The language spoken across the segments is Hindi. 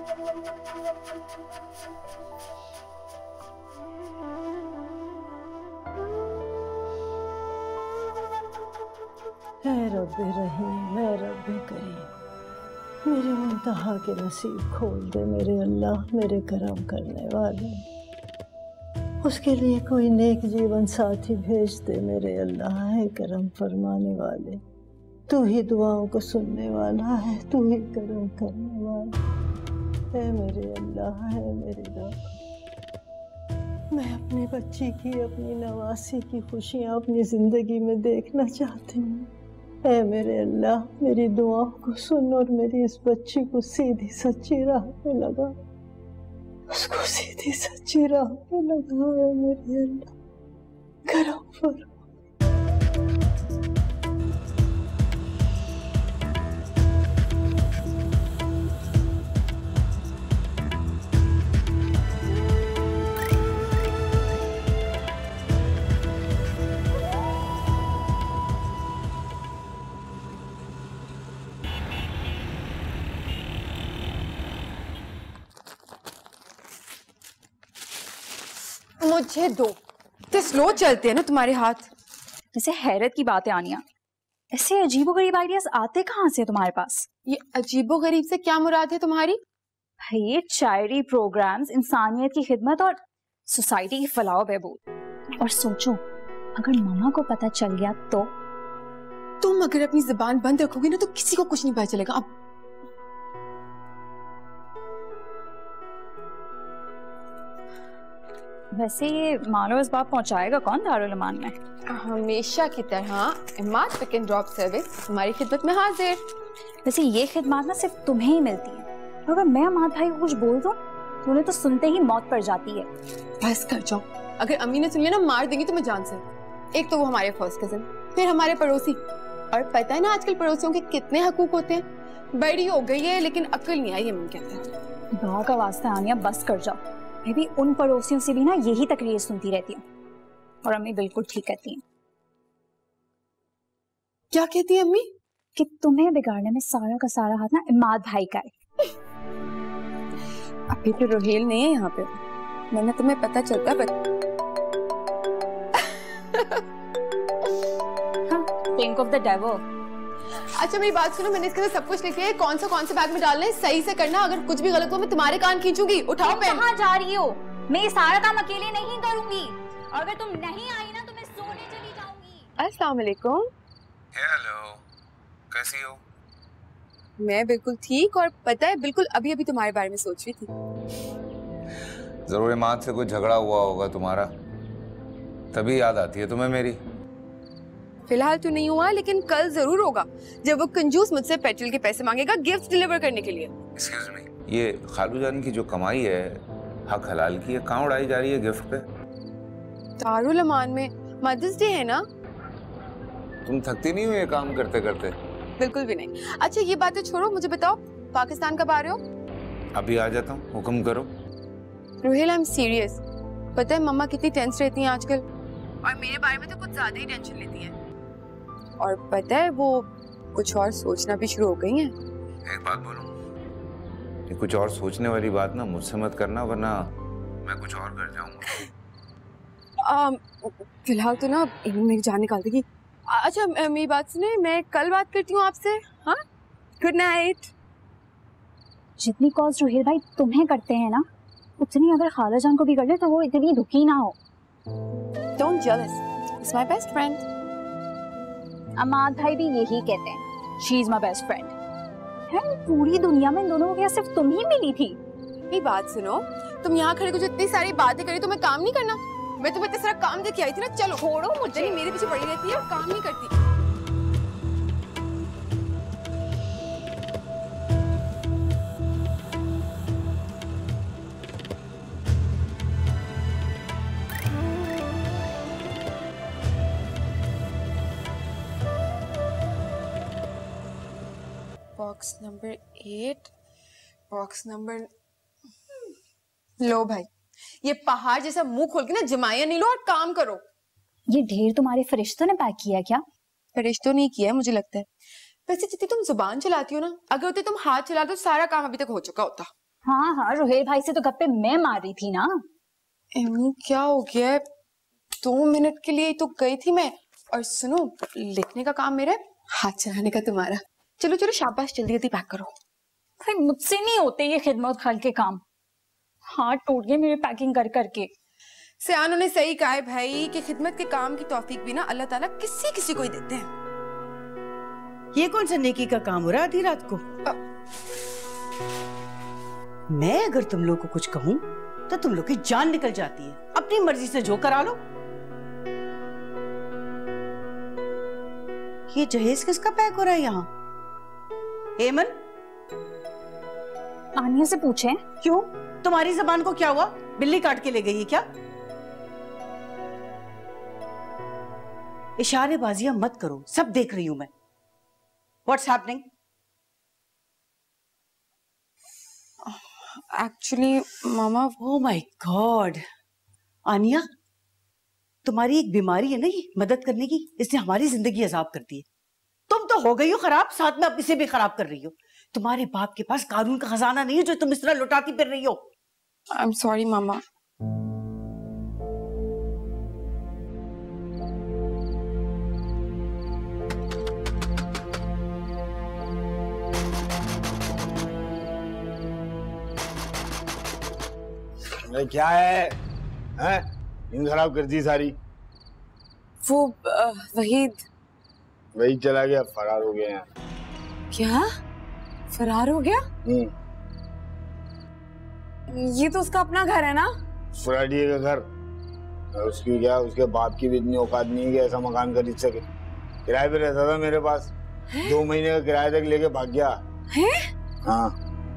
है रब्बे रहीम, है रब्बे करीम, मेरे मुंतहा के नसीब खोल दे मेरे अल्लाह, मेरे करम करने वाले। उसके लिए कोई नेक जीवन साथी भेज दे मेरे अल्लाह, है करम फरमाने वाले। तू ही दुआओं को सुनने वाला है, तू ही करम करने वाला है मेरे अल्लाह, है मेरे रब। मैं अपनी बच्ची की, अपनी नवासी की खुशियाँ अपनी जिंदगी में देखना चाहती हूँ। ऐ मेरे अल्लाह, मेरी दुआओं को सुन और मेरी इस बच्ची को सीधी सच्ची राह पे लगा, उसको सीधी सच्ची राह पे लगा। है मेरे अल्लाह, करम फरमा। मुझे दो। इतने स्लो चलते हैं ना तुम्हारे हाथ। वैसे हैरत की बात है आनिया, ऐसे अजीबोगरीब आइडियाज आते कहाँ से तुम्हारे पास? ये अजीबोगरीब से क्या मुराद है तुम्हारी? भाई ये चायरी प्रोग्राम्स इंसानियत की खिदमत और सोसाइटी की फलाह बहबूद। और सोचो अगर मम्मा को पता चल गया तो? तुम अगर अपनी जुबान बंद रखोगी ना तो किसी को कुछ नहीं पता चलेगा। अब वैसे ये मानो इस बात पहुंचाएगा कौन दारुल अमान में? हमेशा की तरह Imad pick and drop service हमारी खिदमत में हाजिर। वैसे ये खिदमत ना सिर्फ तुम्हें ही मिलती है, अगर मैं अमाद भाई को कुछ बोल दूं तो उन्हें तो सुनते ही मौत पड़ जाती है। बस कर जाओ, अगर अम्मी ने सुन लिया ना मार देंगी तुम्हें जान से। एक तो वो हमारे फर्स्ट कजन, फिर हमारे पड़ोसी, और पता है ना आजकल पड़ोसियों के कितने हकूक होते हैं। बड़ी हो गई है लेकिन अक्ल नहीं आई, अम्मी कहते हैं। दुआ का वास्ता आनिया बस कर जाओ, मैं भी उन पड़ोसियों से भी ना यही तकरीर सुनती रहती हूँ और अम्मी बिल्कुल ठीक कहती हैं। क्या कहती है अम्मी? कि तुम्हें बिगाड़ने में सारा का सारा हाथ ना इमाद भाई का है। अभी तो रोहेल नहीं है यहाँ पे, मैंने तुम्हें पता चलता थिंक ऑफ द डेविल। अच्छा मेरी बात सुनो, मैंने इसके लिए सब कुछ लिख लिया है, कौन सा बैग में डालना है सही से करना। अगर कुछ भी गलत हो मैं तुम्हारे कान खींचूंगी। उठाओ पेन। कहाँ जा रही हो? मैं ये सारा काम अकेले नहीं करूंगी, और अगर तुम नहीं आई ना तो मैं सोने चली जाऊंगी। अस्सलाम वालेकुम। हेलो, कैसी हो? मैं बिल्कुल ठीक, और पता है बिल्कुल अभी अभी तुम्हारे बारे में सोच रही थी। जरूर इमाद से कोई झगड़ा हुआ होगा तुम्हारा, तभी याद आती है तुम्हें मेरी। फिलहाल तो नहीं हुआ, लेकिन कल जरूर होगा जब वो कंजूस मुझसे पेट्रोल के पैसे मांगेगा गिफ्ट डिलीवर करने के लिए। एक्सक्यूज मी, ये खालू जान की जो कमाई है हक हलाल की है, कहाँ उड़ाई जा रही है गिफ्ट पे? दारुल अमान में मदर्स डे है ना। तुम थकती नहीं हो ये काम करते करते? बिल्कुल भी नहीं। अच्छा ये बातें छोड़ो, मुझे बताओ पाकिस्तान कब आ रहे हो? अभी आ जाता हूँ, हुक्म करो। Roheel I am serious. पता है मम्मा कितनी टेंस रहती हैं आजकल, और मेरे बारे में तो कुछ ज्यादा ही टेंशन लेती हैं। और पता है वो कुछ और सोचना भी शुरू हो गई हैं। एक बात बोलूं, ये कुछ और सोचने वाली बात ना मुझसे मत करना, वरना मैं कुछ और कर जाऊंगा। फिलहाल तो ना मेरी जान निकाल देगी। अच्छा मेरी बात सुने, मैं कल बात करती हूँ आपसे। हाँ, गुड नाइट। जितनी कॉल्स रोहिल भाई तुम्हें करते हैं ना, उतनी अगर खाला जान को भी कर ले तो वो इतनी दुखी ना हो। Don't jealous. It's my best friend. अमाद भाई भी यही कहते हैं, she is my best friend। है पूरी दुनिया में इन दोनों को क्या सिर्फ तुम ही मिली थी? मेरी बात सुनो, तुम यहाँ खड़े कुछ इतनी सारी बातें करी, तुम्हें काम नहीं करना? मैं तुम्हें इतना सारा काम देके आई थी ना। चलो छोड़ो मुझे, मेरे पीछे पड़ी रहती है और काम नहीं करती। Box number 8, box number. लो भाई, ये पहाड़ जैसा मुंह खोल के ना जमाया नहीं लो और काम करो। ये ढेर तुम्हारे फरिश्तों ने पैक किया क्या? फरिश्तों नहीं किया है मुझे लगता है। वैसे जितनी तुम जुबान चलाती हो ना, अगर उतने तुम हाथ चला दो सारा काम अभी तक हो चुका होता। हाँ हाँ, रुहेल भाई से तो गप्पे मैं मार रही थी ना। एमी क्या हो गया है? 2 मिनट के लिए तो गई थी मैं। और सुनो, लिखने का काम मेरा है, हाथ चलाने का तुम्हारा। चलो चलो शाबाश, जल्दी जल्दी पैक करो। भाई मुझसे नहीं होते ये खिदमत खाल के काम, हाथ टूट गए मेरे पैकिंग कर करके। सियानों ने सही कहा है भाई कि खिदमत के काम की तौफीक भी ना अल्लाह ताला किसी किसी को ही देते हैं। ये कौन सा नेकी का काम हो रहा है आधी रात को? मैं अगर तुम लोग को कुछ कहूं तो तुम लोग की जान निकल जाती है। अपनी मर्जी से जो करा लो। ये जहेज किसका पैक हो रहा है यहाँ? हेमन, आनिया से पूछे। क्यों? तुम्हारी जबान को क्या हुआ? बिल्ली काट के ले गई है क्या? इशारेबाजियां मत करो, सब देख रही हूं मैं। What's happening? एक्चुअली मामा, Oh my God, आनिया, तुम्हारी एक बीमारी है ना ये मदद करने की, इसने हमारी जिंदगी अजाब कर दी है। तुम तो हो गई हो खराब, साथ में अब इसे भी खराब कर रही हो। तुम्हारे बाप के पास कानून का खजाना नहीं है जो तुम इस तरह लुटाती फिर रही हो। आई एम सॉरी मामा। क्या है? हैं? नींद खराब कर दी सारी। वो वहीद चला गया, फरार हो गया। क्या? फरार हो गया? ये तो उसका अपना घर है ना? फराडिये का घर। उसकी क्या, उसके बाप की भी इतनी औकात नहीं है कि ऐसा मकान खरीद सके। किराए पे रहता था मेरे पास, 2 महीने का किराया तक लेके भाग गया। है? हाँ।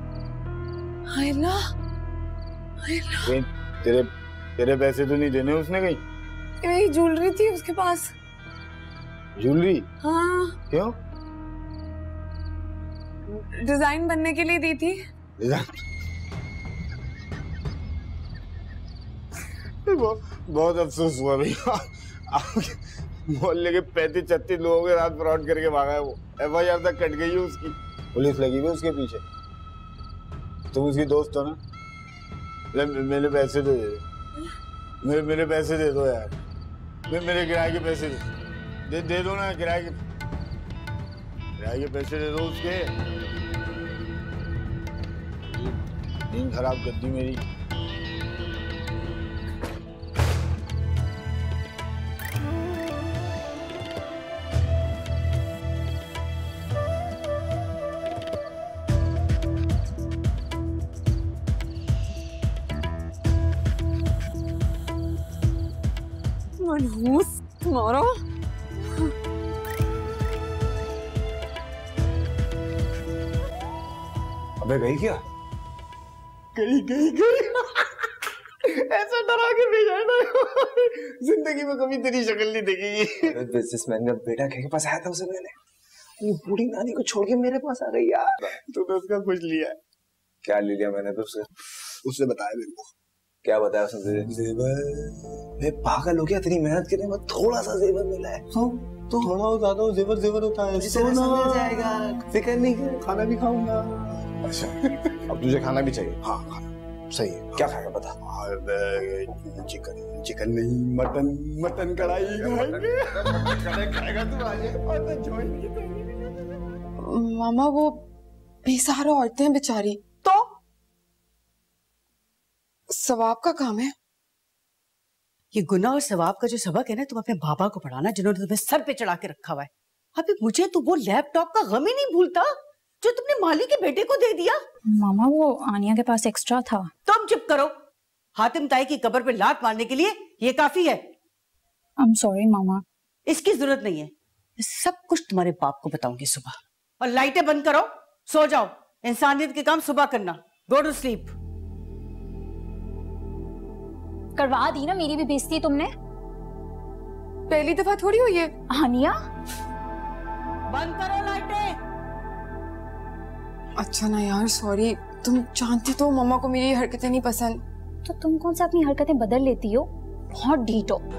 तेरे पैसे तो नहीं देने उसने कहीं? मेरी ज्वेलरी थी उसके पास। ज्वेलरी? हाँ। क्यों? डिजाइन बनने के लिए दी थी। बहुत अफसोस हुआ भैया। मोहल्ले के 35-36 लोगों के साथ फ्रॉड करके भागा है वो। FIR तक कट गई है उसकी, पुलिस लगी हुई उसके पीछे। तुम उसकी दोस्त हो ना? मेरे पैसे तो दे दो। मेरे पैसे दे दो यार। मेरे किराए के पैसे दे दो ना। किराए के पैसे दे दो उसके। नींद खराब कर दी मेरी। मनहूस तुम्हारा। अबे गई क्या? गई। ऐसा डरा के भेजा है ना, जिंदगी में कभी तेरी शक्ल नहीं देखी। बिजनेसमैन का बेटा के पास आया था उसे मैंने, वो बूढ़ी नानी को छोड़ के मेरे पास आ गई यार। तूने उसका कुछ लिया? क्या ले लिया मैंने तो उसने बताया मेरे को। क्या बताया उसने? जेवर। मैं पागल हो गया, तेरी मेहनत के लिए थोड़ा सा जेवर मिला है। तो थोड़ा हो ज्यादा हो, जेवर होता है। सोना मिल जाएगा, फिक्र नहीं कर, खाना भी खाऊंगा। अच्छा, अब तुझे खाना भी चाहिए? हाँ खाना सही है। क्या खाएगा बता? चिकन नहीं, मटन कढ़ाई खाएगा तू। मामा वो बेसहारा औरतें हैं बेचारी, तो सवाब का काम है। ये गुनाह और सवाब का जो सबक है ना, तुम अपने बाबा को पढ़ाना जिन्होंने तुम्हें सर पे चढ़ा के रखा हुआ है। अभी मुझे तो वो लैपटॉप का गम ही नहीं भूलता जो तुमने माली के बेटे को दे दिया। मामा वो आनिया के पास एक्स्ट्रा था। तुम चुप करो। हातिम ताई की कब्र पे लात मारने के लिए ये काफी है। आई एम सॉरी मामा। इसकी जरूरत नहीं है। सब कुछ तुम्हारे बाप को बताऊंगी सुबह। और लाइटें बंद करो, सो जाओ। इंसानियत के काम सुबह करना। Go to sleep. करवा दी ना मेरी भी बेइज्जती तुमने। पहली दफा थोड़ी हुई है। आनिया बंद करो लाइटें। अच्छा ना यार, सॉरी। तुम जानती तो मम्मा को मेरी हरकतें नहीं पसंद। तो तुम कौन सा अपनी हरकतें बदल लेती हो? बहुत ढीठ हो।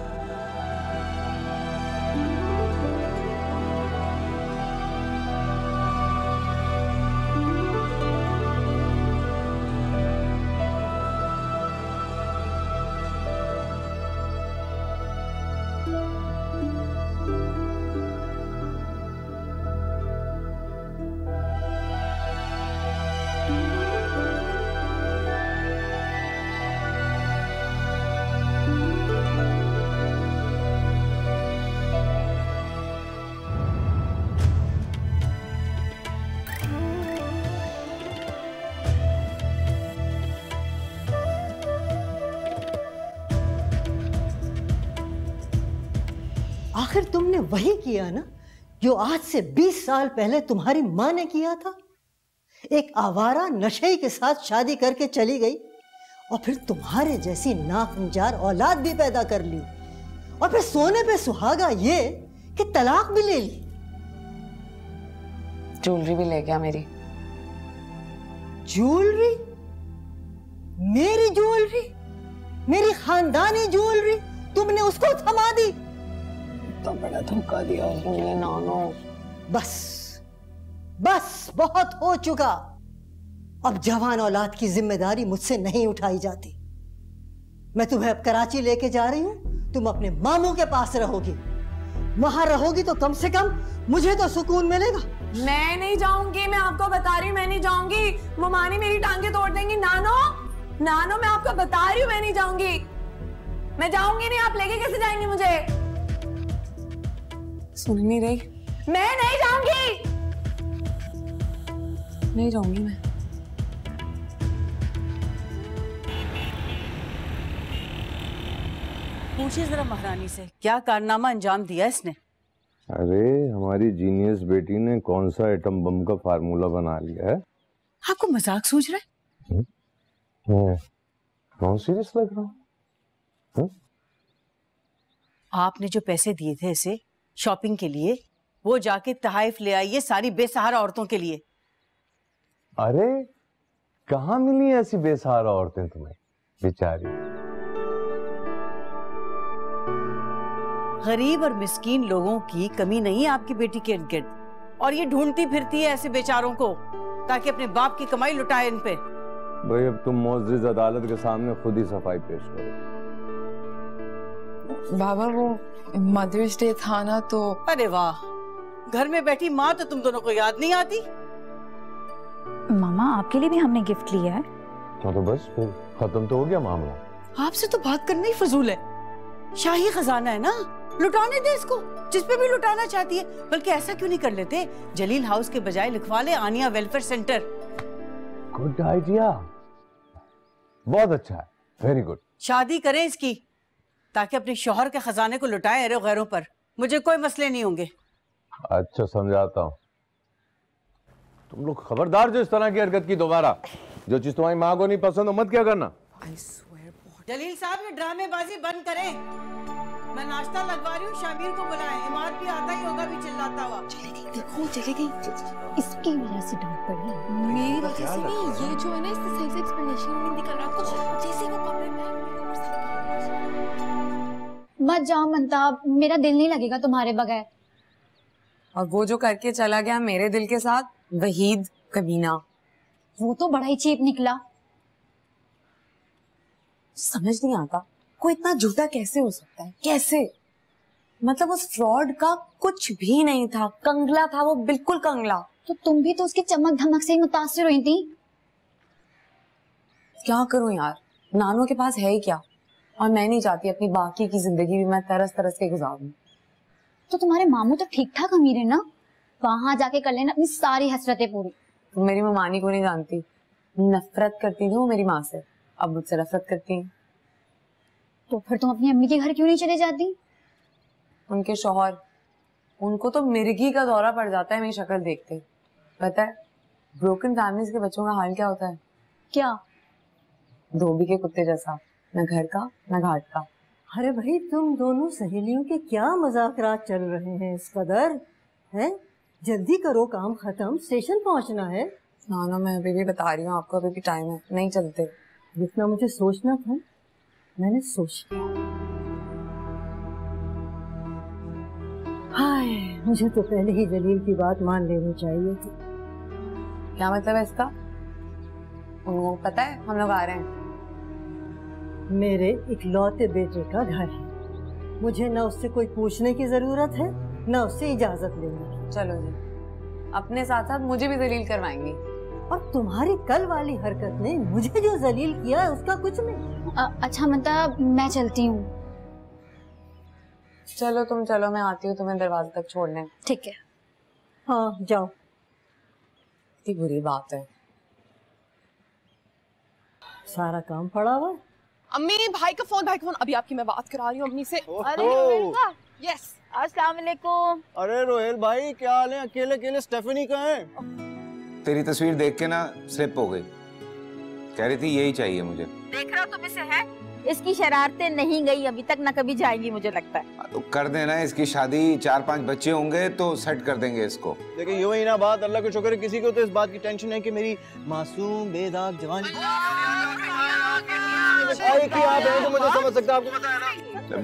आखिर तुमने वही किया ना जो आज से 20 साल पहले तुम्हारी माँ ने किया था। एक आवारा नशे के साथ शादी करके चली गई और फिर तुम्हारे जैसी नाहंजार औलाद भी पैदा कर ली और फिर सोने पे सुहागा ये कि तलाक भी ले ली। ज्वेलरी भी ले गया मेरी। ज्वेलरी? मेरी ज्वेलरी, मेरी खानदानी ज्वेलरी तुमने उसको थमा दी। तो बड़ा धोखा दिया उसने नानो। बस बस बहुत हो चुका। अब जवान औलाद की जिम्मेदारी मुझसे नहीं उठाई जाती। मैं तुम्हें अब कराची लेके जा रही हूँ, तुम अपने मामू के पास रहोगी। वहां रहोगी तो कम से कम मुझे तो सुकून मिलेगा। मैं नहीं जाऊंगी, मैं आपको बता रही हूँ, मैं नहीं जाऊंगी। वो मानी मेरी टांगे तोड़ देंगी। नानो नानो मैं आपको बता रही हूँ मैं नहीं जाऊंगी। मैं जाऊंगी नहीं, आप लेके कैसे जाएंगी मुझे? सुन नहीं रही? मैं नहीं जाऊंगी, नहीं जाऊंगी मैं। पूछिए जरा महारानी से क्या कारनामा अंजाम दिया इसने। अरे हमारी जीनियस बेटी ने कौन सा एटम बम का फार्मूला बना लिया है। आपको मजाक सूझ रहा है? बहुत सीरियस लग रहा हूँ। आपने जो पैसे दिए थे इसे शॉपिंग के लिए, वो जाके तहाइफ ले आइए सारी बेसहारा औरतों के लिए। अरे कहाँ मिली ऐसी बेसहारा औरतें तुम्हें बेचारी? गरीब और मिस्कीन लोगों की कमी नहीं है आपकी बेटी के इर्द गिर्द, और ये ढूंढती फिरती है ऐसे बेचारों को ताकि अपने बाप की कमाई लुटाए इन पे। भाई अब तुम मुअज़्ज़िज़ अदालत के सामने खुद ही सफाई पेश करो। बाबा वो मदर्स डे था ना तो। अरे वाह, घर में बैठी माँ तो तुम दोनों को याद नहीं आती। मामा आपके लिए भी हमने गिफ्ट लिया है। हाँ तो बस फिर खत्म तो हो गया मामला। आपसे तो बात करना ही फजूल है। शाही खजाना है ना, लुटाने दे इसको जिस पे भी लुटाना चाहती है। बल्कि ऐसा क्यों नहीं कर लेते, जलील हाउस के बजाय लिखवा ले Aniya welfare centre. Good idea, बहुत अच्छा है, वेरी गुड। शादी करें इसकी ताकि अपने शौहर के खजाने को लुटाए अरे गैरों पर। मुझे कोई मसले नहीं होंगे। अच्छा समझाता हूँ। तुम लोग खबरदार जो इस तरह की हरकत की दोबारा। जो चीज तुम्हारी माँ को नहीं पसंद हो मत क्या करना। जलील साहब ये ड्रामेबाजी बंद करें। मैं नाश्ता लगवा रही हूँ, शाबिर को बुलाएं। इमाद भी आता ही होगा, भी चिल्लाता हुआ। देखो चलेगी। इसकी वजह से डांट पड़ी। मेरी वजह से नहीं, ये जो है ना इससे सही से एक्सप्लेनेशन नहीं निकल रहा कुछ। जैसे वो कमरे में मत जाओ मंताब, मेरा दिल नहीं लगेगा तुम्हारे बगैर। और वो जो करके चला गया मेरे दिल के साथ, वहीद कमीना, वो तो बड़ा ही चीप निकला। समझ नहीं आता कोई इतना झूठा कैसे हो सकता है, कैसे? मतलब उस फ्रॉड का कुछ भी नहीं था, कंगला था वो, बिल्कुल कंगला। तो तुम भी तो उसकी चमक धमक से ही मुतासिर हुई थी। क्या करूं यार, नानों के पास है ही क्या, और मैं नहीं चाहती अपनी बाकी की जिंदगी भी मैं तरस तरस के गुजारूं। तो तुम्हारे मामू तो ठीक ठाक अमीर है ना, वहां जाके कर लेना अपनी सारी हसरतें पूरी। तुम मेरी ममानी को नहीं जानती, नफरत करती थी वो मेरी माँ से, अब मुझसे नफरत करती है। तो फिर तुम अपनी अम्मी के घर क्यों नहीं चले जाती? उनके शौहर, उनको तो मिर्गी का दौरा पड़ जाता है मेरी शक्ल देखते। पता है ब्रोकन फैमिलीज के बच्चों का हाल क्या होता है? क्या? धोबी के कुत्ते जैसा, न घर का न घाट का। अरे भाई तुम दोनों सहेलियों के क्या मजाकरात चल रहे हैं इस कदर हैं? जल्दी करो, काम खत्म, स्टेशन पहुंचना है। ना मैं अभी भी बता रही हूँ आपको, अभी भी टाइम है, नहीं चलते। जितना मुझे सोचना था मैंने सोच लिया। हाय, मुझे तो पहले ही जलील की बात मान लेनी चाहिए थी। क्या मतलब है इसका? उनको पता है हम लोग आ रहे हैं? मेरे इकलौते बेटे का घर है, मुझे न उससे कोई पूछने की जरूरत है न उससे इजाजत लेने की। चलो जी, अपने साथ साथ मुझे भी जलील करवाएंगी। और तुम्हारी कल वाली हरकत ने मुझे जो जलील किया है उसका कुछ नहीं। अच्छा मतलब मैं चलती हूँ। चलो तुम चलो, मैं आती हूँ तुम्हें दरवाजे तक छोड़ने। ठीक है। हाँ जाओ। इतनी बुरी बात है। सारा काम पड़ा हुआ। अम्मी भाई का फोन, अभी आपकी मैं बात करा रही हूँ अम्मी से। अरे यस अस्सलाम वालेकुम। अरे रोहेल भाई क्या हाल है? अकेले अकेले स्टेफनी कहाँ है? तेरी तस्वीर देख के ना स्लिप हो गई, कह रही थी यही चाहिए मुझे। देख रहा हो तुम इसे है, इसकी शरारतें नहीं गई अभी तक, ना कभी जाएंगी मुझे लगता है। तो कर देना इसकी शादी, 4-5 बच्चे होंगे तो सेट कर देंगे इसको। देखिए यूं ही ना बात, अल्लाह का शुक्र है किसी को तो इस बात की टेंशन है कि मेरी मासूम बेदाग जवानी आई कि आप हैं तो मुझे समझ सकता, आपको पता है ना।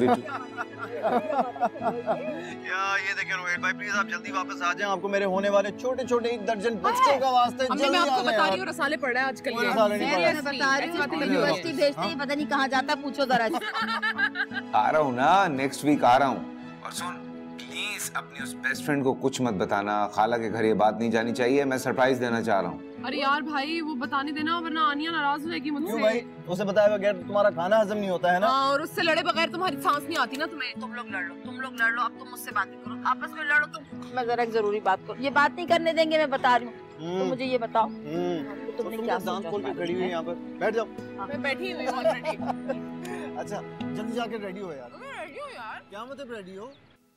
ये देखिए रोहित भाई प्लीज आप जल्दी वापस आ जाएं, आपको मेरे होने वाले छोटे छोटे 1 दर्जन बच्चों का वास्ता है। मैं आपको बता रही हूँ रसाले पड़ रहा है आजकल। मैं बता रही हूँ यूनिवर्सिटी भेजते ही पता नहीं कहाँ जाता, पूछो जरा। आ रहा हूँ ना, नेक्स्ट वीक आ रहा हूँ। और सुन प्लीज अपनी उस बेस्ट फ्रेंड को कुछ मत बताना, खाला के घर ये बात नहीं जानी चाहिए, मैं सरप्राइज देना चाह रहा हूँ। अरे यार भाई वो बताने देना वरना आनिया नाराज हो जाएगी मुझसे। क्यों भाई? उसे बताए बगैर तुम्हारा खाना हजम नहीं होता है ना। और उससे लड़े बगैर तुम्हारी सांस नहीं आती ना तुम्हें। तुम लोग लड़ लो, अब तुम मुझसे बातें करो, आपस में लड़ो तुम। मैं जरा एक जरूरी बात करूँ, ये बात नहीं करने देंगे, मैं बता रही हूँ। तो मुझे ये बताओ तुमने क्या दांत खोल के खड़ी हुई है यहाँ पर, बैठ जाओ। मैं बैठी हुई हूँ ऑलरेडी। अच्छा जल्दी जाके रेडी हो यार। रेडी हो यार? क्या मतलब रेडी हो?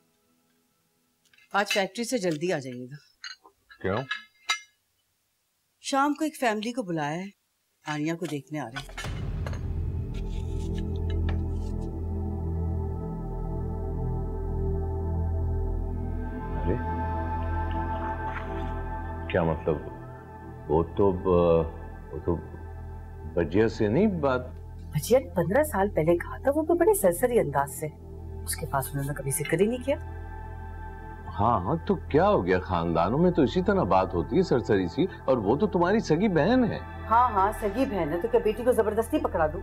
आज फैक्ट्री से जल्दी आ जाइएगा। क्यों? शाम को एक फैमिली को बुलाया है, आनिया को देखने आ रहे हैं। अरे क्या मतलब? वो तो बजिया से नहीं बात। बजिया ने 15 साल पहले कहा था, वो तो बड़े सरसरी अंदाज से, उसके पास उन्होंने कभी जिक्र ही नहीं किया। हाँ तो क्या हो गया, खानदानों में तो इसी तरह बात होती है सरसरी सी, और वो तो तुम्हारी सगी बहन है। हाँ सगी बहन है, तो क्या बेटी को जबरदस्ती पकड़ा दूं?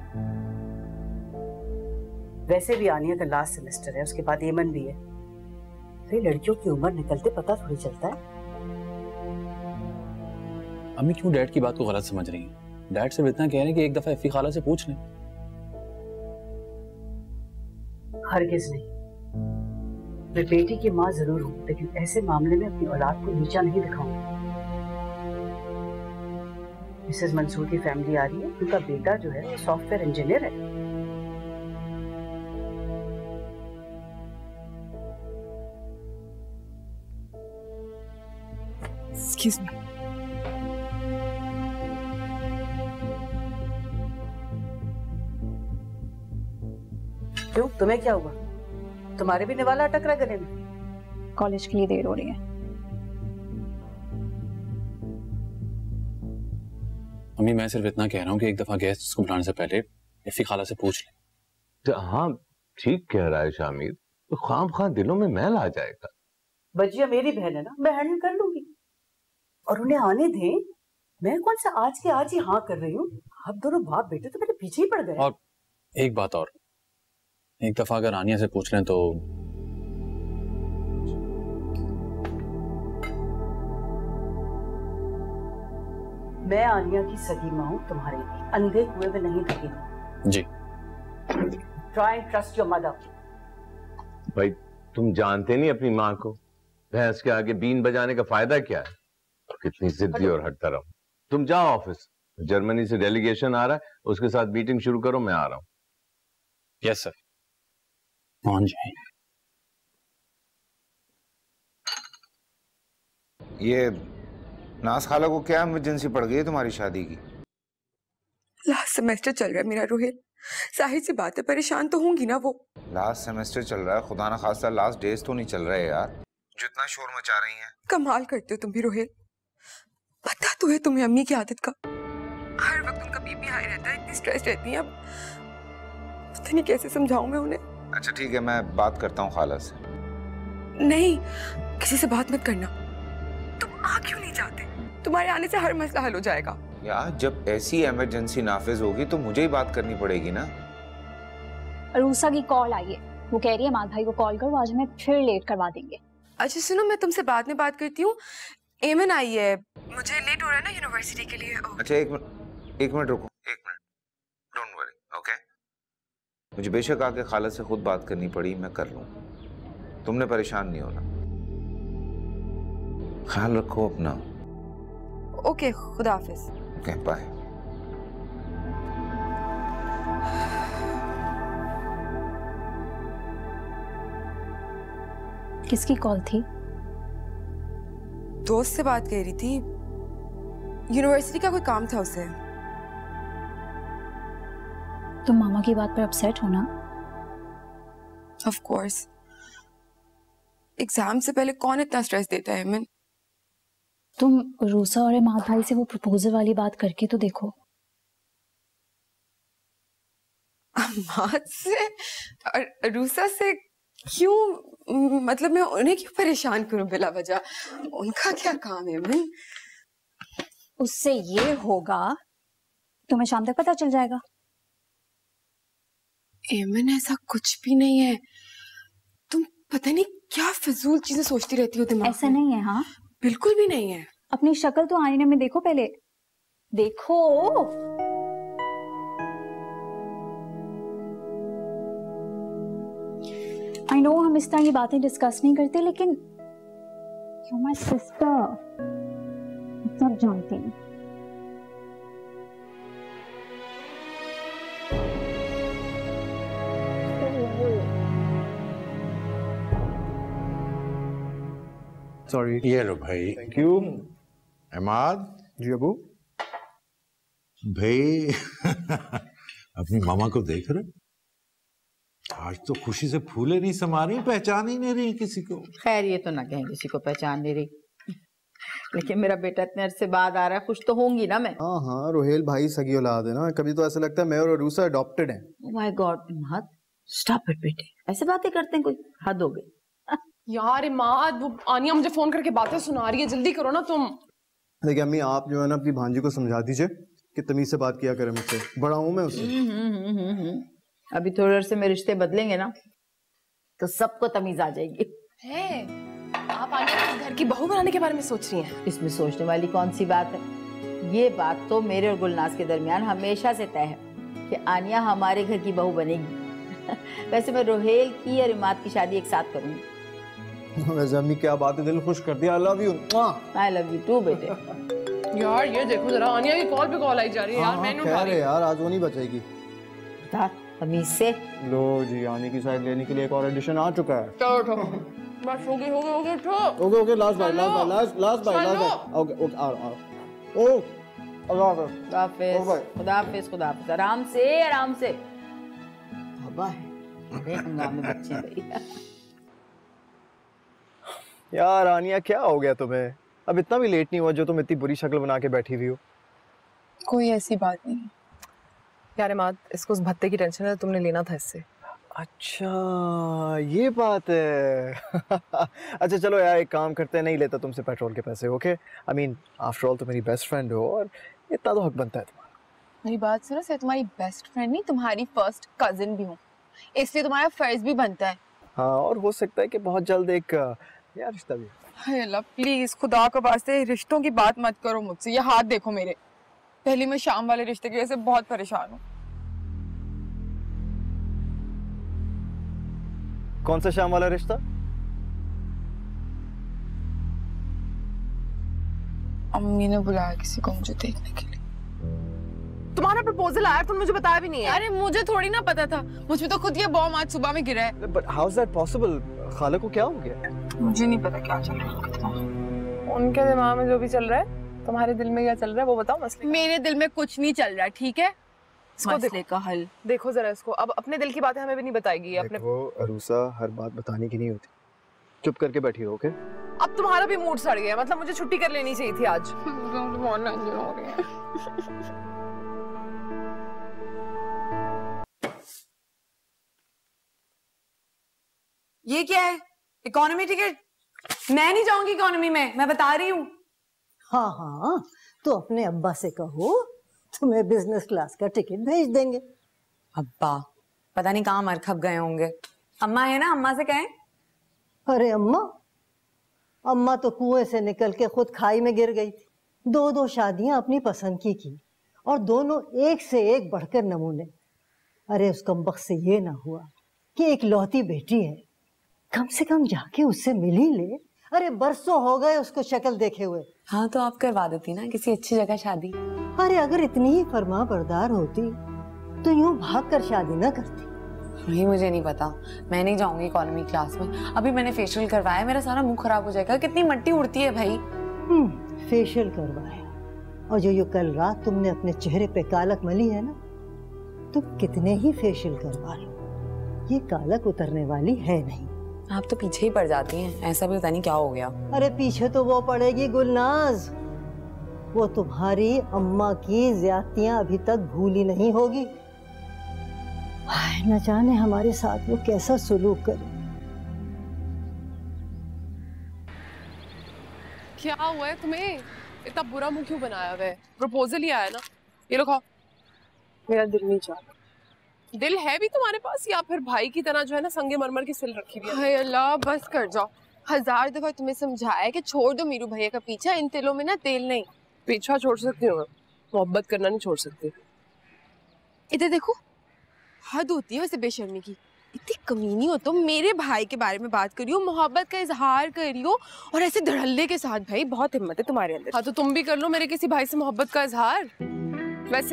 वैसे भी आनिया का लास्ट सेमेस्टर है, उसके बाद एमन भी है। तो लड़कियों की उम्र निकलते पता थोड़ी चलता है। अम्मी क्यों डैड की बात को गलत समझ रही हैं? डैड सिर्फ इतना कह रहे हैं कि एक दफा इफ़ी खाला से पूछ लें। हरगिज नहीं, मैं बेटी की माँ जरूर हूँ, लेकिन ऐसे मामले में अपनी औलाद को नीचा नहीं दिखाऊंगी। मिसेस मंसूर की फैमिली आ रही है, उनका बेटा जो है वो सॉफ्टवेयर इंजीनियर है। Excuse me. क्यों, तुम्हें क्या हुआ? तुम्हारे भी निवाला अटक रहा गले में? कॉलेज के लिए देर हो रही है। अम्मी मैं सिर्फ इतना कह रहा हूँ कि एक दफा गेस्ट को बुलाने से पहले इफ़ी खाला से पूछ लें। हाँ ठीक कह रहा है शामिर, तो ख्वाम दिलों में मैल आ जाएगा। बजिया मेरी बहन है ना, मैं हैंडल कर लूंगी, और उन्हें आने दें। मैं कौन सा आज के आज ही हाँ कर रही हूँ, आप दोनों बाप बेटे तो मेरे पीछे ही पड़ गए। और एक बात और, एक दफा अगर आनिया से पूछ लें तो। मैं आनिया की सगी माँ हूँ, तुम्हारे अंधे कुएं में नहीं ढकी हूँ। जी। ट्राई एंड ट्रस्ट योर मदर। भाई तुम जानते नहीं अपनी माँ को, भैंस के आगे बीन बजाने का फायदा क्या है? कितनी जिद्दी और हर तरफ। तुम जाओ ऑफिस, जर्मनी से डेलीगेशन आ रहा है, उसके साथ मीटिंग शुरू करो, मैं आ रहा हूँ। Yes sir. मान जाए। ये नाज खाला को क्या इमरजेंसी पड़ गई है तुम्हारी शादी की? लास्ट सेमेस्टर चल रहा है मेरा रोहित, जाहिर सी बात है परेशान तो होंगी ना वो। लास्ट सेमेस्टर चल रहा है, खुदा ना खास्ता लास्ट डेज तो नहीं चल रहे यार, जितना शोर मचा रही हैं। कमाल करते हो तुम भी रोहित, पता तो है तुम्हें अम्मी की आदत का, हर वक्त उनका बीपी हाई रहता है, इतनी स्ट्रेस रहती है। अब पता नहीं कैसे समझाऊं मैं उन्हें। अच्छा ठीक है, मैं बात करता हूँ खाला से। नहीं, किसी से बात मत करना, तुम आ क्यों नहीं जाते? तुम्हारे आने से हर मसला हल हो जाएगा। यार जब ऐसी इमरजेंसी नाफिज होगी तो मुझे ही बात करनी पड़ेगी ना। रूसा की कॉल आई है, वो कह रही है माल भाई को कॉल करो, आज हमें फिर लेट करवा देंगे। अच्छा सुनो, मैं तुमसे बाद में बात करती हूँ, एमन आई है, मुझे लेट हो रहा है ना यूनिवर्सिटी के लिए। अच्छा एक मिनट रुको, एक मिनट, डोंट वरी, ओके? मुझे बेशक आके खाला से खुद बात करनी पड़ी, मैं कर लूँ, तुमने परेशान नहीं होना। ख्याल रखो अपना। ओके, खुदा हाफिज। Okay bye. किसकी कॉल थी? दोस्त से बात कर रही थी, यूनिवर्सिटी का कोई काम था उसे। तुम मामा की बात पर अपसेट हो ना? ऑफ कोर्स, एग्जाम से पहले कौन इतना स्ट्रेस देता है अमन? तुम रूसा और इमाद भाई से वो प्रपोजल वाली बात करके तो देखो। अम्माद से और रूसा से क्यों? मतलब मैं उन्हें क्यों परेशान करूं बिला वजह? उनका क्या काम है अमन? उससे ये होगा, तुम्हें शाम तक पता चल जाएगा। एमन ऐसा कुछ भी नहीं है, तुम पता नहीं क्या फिजूल चीजें सोचती रहती हो दिमाग में। ऐसा नहीं है। हाँ बिल्कुल भी नहीं है। अपनी शक्ल तो आईने में देखो, पहले देखो। आई नो हम इस तरह की बातें डिस्कस नहीं करते, लेकिन यू माय सिस्टर, सब जानती हैं। सॉरी। ये लो भाई। Thank you. अहमद जी अबू। भाई अपनी मामा को देख रहे, आज तो खुशी से फूले नहीं समा रही, पहचान ही नहीं रही किसी को। खैर ये तो ना कहें किसी को पहचान नहीं रही, लेकिन मेरा बेटा इतने अरसे बाद आ रहा है, खुश तो होंगी ना मैं। हाँ हाँ, रोहेल भाई सगी औलाद है ना, कभी तो ऐसा लगता है मैं और अरूसा अडॉप्टेड हैं। Oh my God Imad, stop it बेटे, ऐसे बातें करते हैं, कोई हद हो गई। यार इमाद, वो आनिया मुझे फोन करके बातें सुना रही है, जल्दी करो ना तुम। देखिए अम्मी, आप जो है ना अपनी भांजी को समझा दीजिए कि तमीज से बात किया करे मुझसे, बड़ा हूं मैं उससे। अभी थोड़े देर से मेरे रिश्ते बदलेंगे ना तो सबको तमीज आ जाएगी। है, आप आनिया को घर की बहू बनाने के बारे में सोच रही हैं? इसमें सोचने वाली कौन सी बात है? ये बात तो मेरे और गुलनाज के दरमियान हमेशा से तय है कि आनिया हमारे घर की बहू बनेगी। वैसे मैं रोहेल की और इमाद की शादी एक साथ करूंगी। वैसे अम्मी क्या बात है, दिल खुश कर दिया। I love you. I love you too बेटे। यार ये देखो जरा, आनिया की कॉल पे कॉल आई जा रही है। यार मैं नहीं उठा रही यार, आज वो नहीं बचेगी। तमीज से लो जी, आने की साइड लेने के लिए एक और एडिशन आ चुका है। चलो उठो, बस हो गई उठो। Okay last bye, last bye. Okay आओ। ओ खुदा हाफिज। आराम से। बाबा है, बड़े हंगामे बच्चे भैया। यार आनिया, क्या हो गया तुम्हें? अब इतना भी लेट नहीं हुआ जो तुम इतनी बुरी शक्ल बना के बैठी हुई हो। कोई ऐसी बात नहीं यार इमाद, इसको उस भत्ते की टेंशन है, तुमने लेना था इससे। अच्छा ये बात है। अच्छा चलो यार, एक काम करते हैं, नहीं लेता तुमसे पेट्रोल के पैसे। Okay, I mean after all तो मेरी बेस्ट फ्रेंड हो और इतना तो हक बनता है तुम्हारा। मेरी बात सुनो, सिर्फ तुम्हारी बेस्ट फ्रेंड नहीं, तुम्हारी फर्स्ट कजिन भी हूँ, इसलिए तुम्हारा फर्ज भी बनता है। हाँ, और हो सकता है कि बहुत जल्द एक यार रिश्ता भी। हाय अल्लाह, प्लीज खुदा के वास्ते रिश्तों की बात मत करो मुझसे। ये हाथ देखो मेरे, पहले मैं शाम वाले रिश्ते की वजह से बहुत परेशान हूँ। कौन सा शाम वाला रिश्ता? अम्मी ने बुलाया किसी को मुझे देखने के लिए। तुम्हारा प्रपोजल आया, तुम मुझे बताया भी नहीं है। अरे मुझे थोड़ी ना पता था, मुझे तो खुद ये बॉम्ब आज सुबह में गिरा है। But how is that possible? खाला को क्या हो गया? मुझे नहीं पता क्या चल रहा है। उनके दिमाग में जो भी चल रहा है, तुम्हारे दिल में क्या चल रहा है वो बताओ। मसले मेरे दिल में कुछ नहीं चल रहा, ठीक है? मसले का हल देखो जरा इसको। अब अपने दिल की बातें हमें भी नहीं बताएगी। अपने वो अरूसा हर बात बताने की नहीं होती, चुप करके बैठी रहो। ओके, अब तुम्हारा भी मूड सड़ गया, मतलब मुझे छुट्टी कर लेनी चाहिए थी आज। ये क्या है? Economy ticket? मैं नहीं जाऊंगी इकोनॉमी में, मैं बता रही हूँ। हाँ हाँ, तो अपने अब्बा से कहो तुम्हें बिजनेस क्लास का टिकट भेज देंगे। अब्बा पता नहीं कहाँ मर खप गए होंगे। अम्मा है ना, अम्मा से कहें। अरे अम्मा तो कुएं से निकल के खुद खाई में गिर गई थी। 2 शादियां अपनी पसंद की और दोनों एक से एक बढ़कर नमूने। अरे उस कमबख्त से ये ना हुआ कि एक लौती बेटी है, कम से कम जाके उससे मिल ही ले। अरे बरसों हो गए उसको शक्ल देखे हुए। हाँ तो आप करवा देती ना किसी अच्छी जगह शादी। अरे अगर इतनी ही फरमा बरदार होती तो यूं भाग कर शादी ना करती। नहीं मुझे नहीं पता, मैं नहीं जाऊंगी इकोनॉमी क्लास में। अभी मैंने फेशियल करवाया, मेरा सारा मुंह खराब हो जाएगा। कितनी मट्टी उड़ती है भाई। फेशियल करवाया और जो कल रात तुमने अपने चेहरे पे कालक मली है ना, तुम कितने ही फेशियल करवा लो, ये कालक उतरने वाली है नहीं। आप तो पीछे ही पड़ जाती हैं, ऐसा भी पता नहीं क्या हो गया। अरे पीछे तो वो पड़ेगी गुलनाज, वो तुम्हारी अम्मा की ज्यादतियां अभी तक भूली नहीं होगी। न जाने हमारे साथ वो कैसा सुलूक करे। क्या हुआ है तुम्हें? इतना बुरा मुंह क्यों बनाया हुआ है? प्रपोजल ही आया ना, ये लो खाओ। मेरा दिल नहीं चाहता। दिल है भी तुम्हारे पास या फिर भाई की तरह जो है ना संगे मरमर की सिल रखी हुई है? हाय अल्लाह, बस कर जाओ। 1000 दफा तुम्हें समझाया कि छोड़ दो मीरू भैया का पीछा, इन तिलों में ना तेल नहीं। पीछा छोड़ सकती हूँ, मोहब्बत करना नहीं छोड़ सकती। इधर देखो, हद होती है वैसे बेशर्मी की। इतनी कमीनी हो तुम, मेरे भाई के बारे में बात करियो, मोहब्बत का इजहार करियो और ऐसे धड़ल्ले के साथ। भाई बहुत हिम्मत है तुम्हारे अंदर। हाँ तो तुम भी कर लो मेरे किसी भाई से मोहब्बत का इजहार। वैसे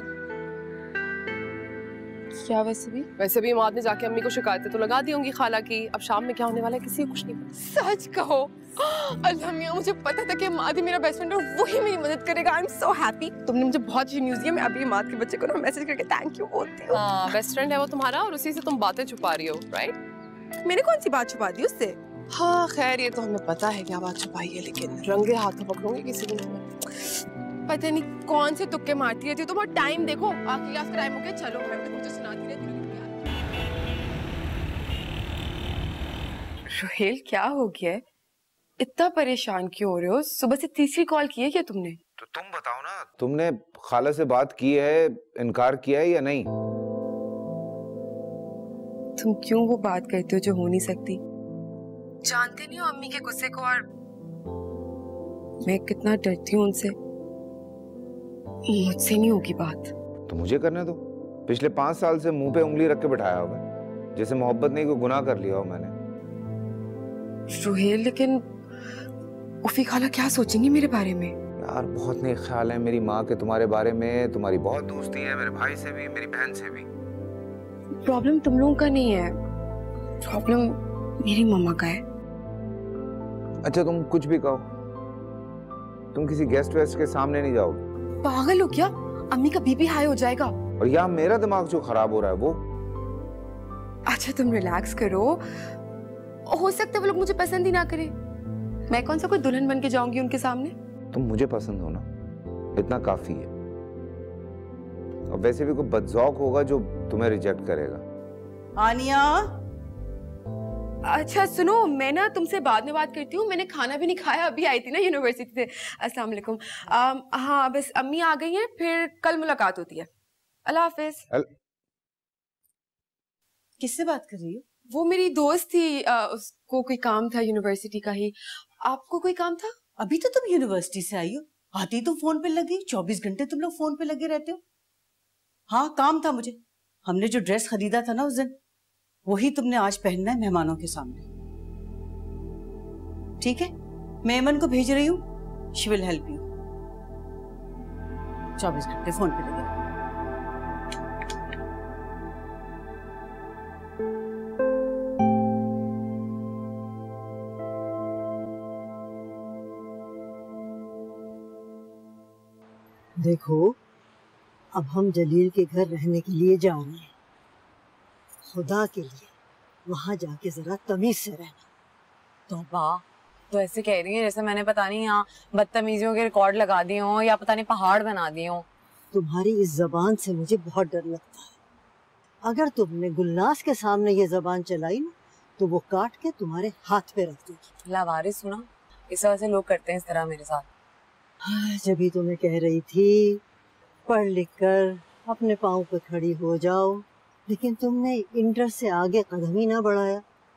भी इमाद ने जाके अम्मी को शिकायतें तो लगा दी होंगी खाला की। अब शाम में क्या होने वाला है किसी को कुछ नहीं पता। सच कहो, अल्लाह मियां मुझे पता था कि इमाद ही मेरा बेस्ट फ्रेंड है और वही मेरी मदद करेगा। I am so happy. तुमने मुझे बहुत अच्छी न्यूज़ दी है। मैं अभी इमाद के बच्चे को ना मैसेज करके थैंक यू बोलती हूँ। बेस्ट फ्रेंड है वो तुम्हारा और उसी से तुम बातें छुपा रही हो, राइट? मैंने कौन सी बात छुपा दी उससे? हाँ खैर ये तो हमें पता है क्या बात छुपाई है, लेकिन रंगे हाथों पकड़ूंगी किसी दिन। पता नहीं कौन से तुक्के मारती रहती हो तुम। और टाइम देखो, आखिरी क्लास का टाइम हो गया। चलो मैं मुझे सुनाती रहती हूँ। रोहेल क्या हो गया है? इतना परेशान क्यों हो रहे हो? सुबह से तीसरी कॉल की है क्या तुमने? तो तुम बताओ ना, तुमने खाला से बात की है, इनकार किया है या नहीं? तुम क्यों वो बात करते हो जो हो नहीं सकती? जानते नहीं हो अम्मी के गुस्से को, और मैं कितना डरती हूँ उनसे। मुझसे नहीं होगी बात। तो मुझे करने दो। पिछले 5 साल से मुंह पे उंगली रख के बिठाया हुआ है, जैसे मोहब्बत नहीं कोई गुनाह कर लिया हो मैंने। रोहेल लेकिन उफी खाला क्या सोचेंगी मेरे बारे में? यार बहुत नेक ख्याल है मेरी माँ के तुम्हारे बारे में। तुम्हारी बहुत दोस्ती है मेरे भाई से भी, मेरी बहन से भी। प्रॉब्लम तुम लोगों का नहीं है, प्रॉब्लम मेरी मम्मा का है। अच्छा तुम कुछ भी कहो, तुम किसी गेस्ट वेस्ट के सामने नहीं जाओगे। पागल हो क्या? अम्मी का बीपी हाई हो जाएगा। और यहाँ मेरा दिमाग जो खराब हो रहा है वो। अच्छा तुम रिलैक्स करो, हो सकता है वो लोग मुझे पसंद ही ना करे। मैं कौन सा कोई दुल्हन बन के जाऊंगी उनके सामने? तुम मुझे पसंद हो ना, इतना काफी है। और वैसे भी कोई बदजौक होगा जो तुम्हें रिजेक्ट करेगा। आनिया, अच्छा सुनो, मैं ना तुमसे बाद में बात करती हूँ। मैंने खाना भी नहीं खाया, अभी आई थी ना यूनिवर्सिटी से। अस्सलाम वालेकुम। हाँ बस अम्मी आ गई हैं, फिर कल मुलाकात होती है। अल्लाह हाफिज। किससे बात कर रही हो? वो मेरी दोस्त थी, उसको कोई काम था यूनिवर्सिटी का ही। आपको कोई काम था? अभी तो तुम यूनिवर्सिटी से आई हो, आती तुम फोन पे लगी। 24 घंटे तुम लोग फोन पे लगे रहते हो। हाँ काम था मुझे। हमने जो ड्रेस खरीदा था ना उस दिन, वही तुमने आज पहनना है मेहमानों के सामने। ठीक है, मैं एमन को भेज रही हूँ, शी विल हेल्प यू। 24 घंटे फोन पे लगे। देखो, अब हम जलील के घर रहने के लिए जा रहे हैं। खुदा के लिए वहां जाके जरा तमीज से रहना। तो ऐसे कह रही है जैसे मैंने पता नहीं यहाँ बदतमीजियों के रिकॉर्ड लगा दिए हो या पता नहीं पहाड़ बना दिए हो। तुम्हारी इस जबान से मुझे बहुत डर लगता है। अगर तुमने गुलनाज के सामने ये जबान चलाई ना, तो वो काट के तुम्हारे हाथ पे रख देगी। लावारिस सुना, इस वजह से लोग करते हैं इस तरह मेरे साथ। जब भी तुम्हें कह रही थी पढ़ लिख कर अपने पाँव पे खड़ी हो जाओ, लेकिन तुमने इंटर से आगे कदम ही ना बढ़ाया।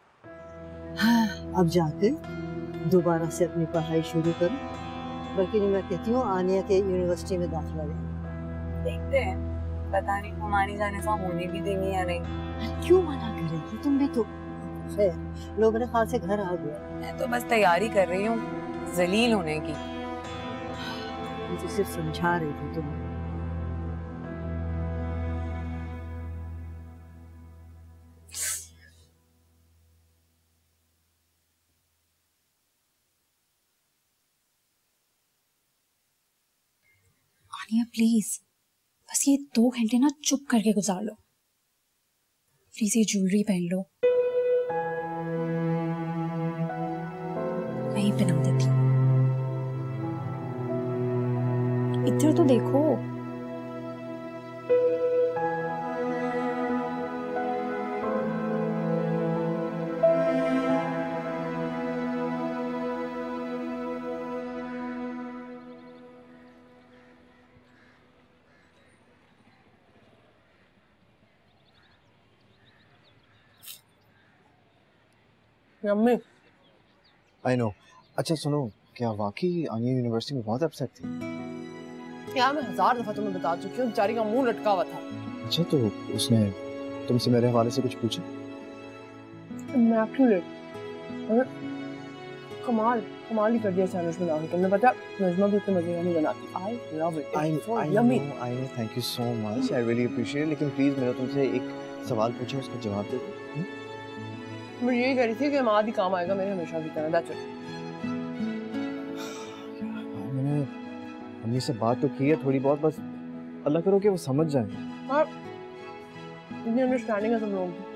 अब जाकर दोबारा से अपनी पढ़ाई शुरू करो। बल्कि मैं कहती हूँ आनिया के यूनिवर्सिटी में दाखिला ले। देखते हैं, पता नहीं हमारी जाने से होने भी देंगी या नहीं। क्यों मना करेगी? तुम भी तो खैर लोग मेरे ख्याल से घर आ गया। मैं तो बस तैयारी कर रही हूँ जलील होने की। मैं तो सिर्फ समझा रही थी तुम्हें। आनिया प्लीज, बस ये 2 घंटे ना चुप करके गुजार लो। प्लीज ये ज्वेलरी पहन लो, मैं ही पहना देती हूँ। इधर तो देखो। अम्मी आई नो। अच्छा सुनो, क्या वाकई आनिया यूनिवर्सिटी में बहुत अपसेट थी? यार मैं 1000 दफा तुम्हें बता चुकी हूँ, बेचारी का मुंह लटका हुआ था। अच्छा तो उसने तुमसे मेरे हवाले से कुछ पूछा? मैं क्यों ले कमाल कमाल ही कर दिया सैंडविच बना के। तुमने पता नजमा भी इतने मजे का नहीं बनाती। I love it, I know, thank you so much, I really appreciate. लेकिन प्लीज मेरा तुमसे एक सवाल पूछा, उसका जवाब दे दो। मैं यही कह रही थी कि माँ भी काम आएगा मेरे हमेशा की तरह। That's it. मैंने अम्मी से बात तो की है थोड़ी बहुत, बस अल्लाह करो कि वो समझ जाए। हाँ, इतनी अंडरस्टैंडिंग है तुम लोगों की।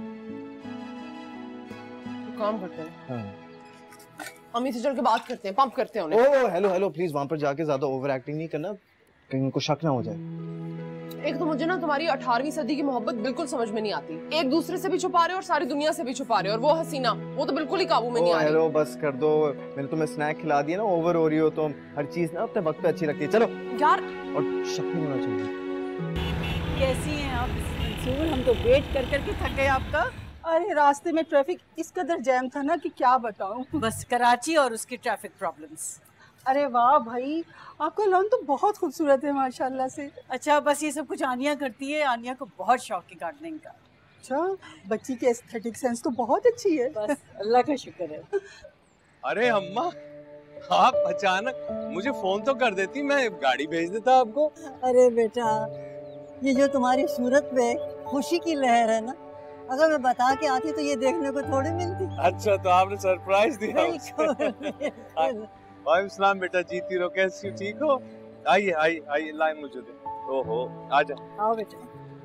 तो काम करते हैं। हाँ। अम्मी से चल के बात करते हैं, पंप करते हैं उन्हें। ओह हेलो प्लीज वहां पर जाके ज्यादा ओवर एक्टिंग नहीं करना, कहीं उनको शक ना हो जाए। एक तो मुझे ना तुम्हारी 18वीं सदी की मोहब्बत बिल्कुल समझ में नहीं आती। एक दूसरे से भी छुपा रहे हो और सारी दुनिया से भी छुपा रहे हो। और वो हसीना, वो तो बिल्कुल ही काबू में नहीं आ रही। हेलो बस कर दो, मैंने तुम्हें स्नैक खिला दिया ना, ओवर हो रही हो तुम। हर चीज ना अपने वक्त पे अच्छी लगती है। चलो यार, और शक नहीं होना चाहिए। कैसी हैं आप मंसूर? हम तो वेट कर कर के थक गए आपका। अरे रास्ते में ट्रैफिक इस कदर जैम था ना कि क्या बताऊं। बस कराची और उसकी ट्रैफिक प्रॉब्लम्स। अरे वाह भाई, आपका लॉन तो बहुत खूबसूरत है माशाल्लाह से। अच्छा बस ये सब कुछ आनिया करती है। आनिया को बहुत शौक है गार्डनिंग का। अच्छा, बच्ची की एस्थेटिक सेंस तो बहुत अच्छी है। बस अल्लाह का शुक्र है। अरे अम्मा, आप अचानक मुझे फोन तो कर देती, मैं गाड़ी भेज देता आपको। अरे बेटा, ये जो तुम्हारी सूरत पे खुशी की लहर है ना, अगर मैं बता के आती तो ये देखने को थोड़ी मिलती। अच्छा तो आपने सरप्राइज दिया। वालेकुम सलाम बेटा, जीती रहो, कैसी हो, ठीक हो? आइए आइए आइए, लाए मुझे दे। ओहो, आजा। आओ बेटा।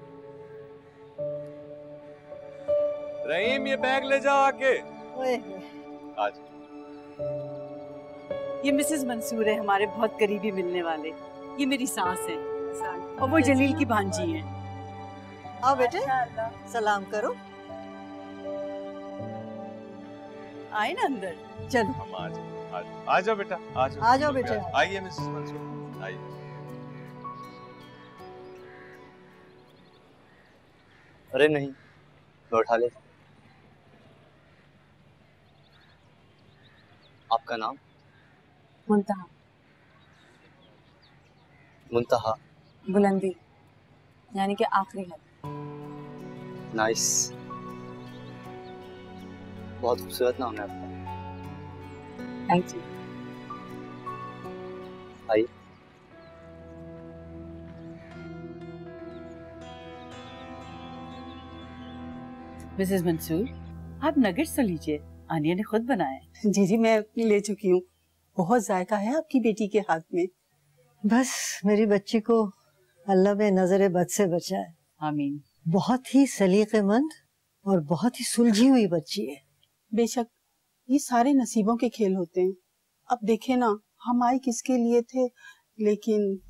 रहीम ये बैग ले जाओ आके। आजा। ये मिसेस मंसूर है, हमारे बहुत करीबी मिलने वाले। ये मेरी सास है और वो जलील की भांजी है। आओ बेटे, सलाम करो। आए ना अंदर। चलो हम आ जाओ बेटा, आ जाओ बेटा। आइए मिसेस मंसूर, आइए। अरे नहीं, मैं उठा ले। आपका नाम? मुंतहा। मुंतहा? बुलंदी, यानी कि आखिरी हद। नाइस, बहुत खूबसूरत नाम है आपका। Thank you. आइए। मिसेस मंसूर, आप नगेट्स तो लीजिए, आनिया ने खुद बनाए। जी जी, मैं ले चुकी हूँ। बहुत जायका है आपकी बेटी के हाथ में। बस मेरी बच्ची को अल्लाह में नजर बद से बचाए। आमीन। बहुत ही सलीकेमंद और बहुत ही सुलझी हुई बच्ची है। बेशक ये सारे नसीबों के खेल होते हैं। अब देखे ना, हम आए किसके लिए थे, लेकिन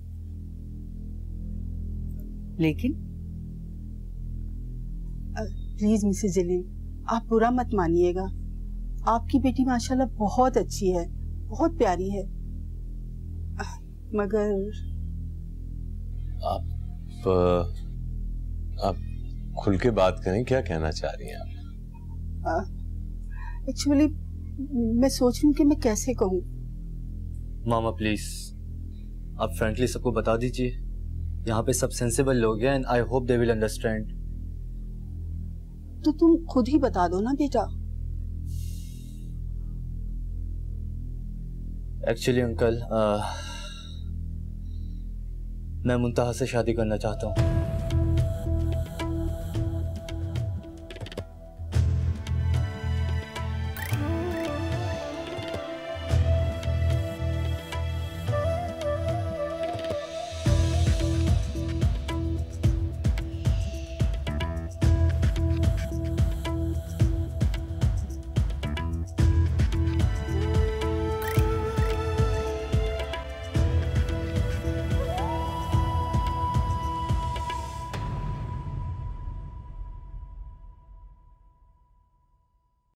प्लीज मिसेस जलील, आप बुरा मत मानिएगा। आपकी बेटी माशाल्लाह बहुत अच्छी है, बहुत प्यारी है, मगर आप खुल के बात करें, क्या कहना चाह रही हैं आप? एक्चुअली मैं सोच रही हूँ कि मैं कैसे कहूँ। मामा प्लीज, आप फ्रेंकली सबको बता दीजिए। यहाँ पे सब सेंसिबल लोग हैं and I hope they will understand. तो तुम खुद ही बता दो ना बेटा। एक्चुअली अंकल, मैं मुंतहा से शादी करना चाहता हूँ।